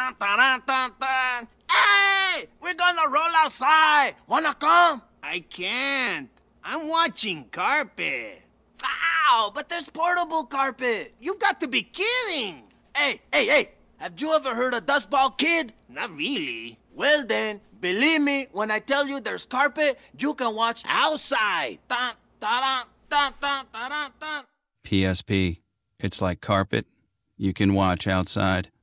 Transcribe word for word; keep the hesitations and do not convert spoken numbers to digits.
dun, dun, dun, dun, dun. Hey, we're gonna roll outside. Wanna come? I can't. I'm watching carpet. Ow, but there's portable carpet. You've got to be kidding. Hey, hey, hey, have you ever heard of Dustball Kid? Not really. Well then, believe me when I tell you there's carpet, you can watch outside. Dun, dun, dun, dun, dun, dun, dun. P S P. It's like carpet. You can watch outside.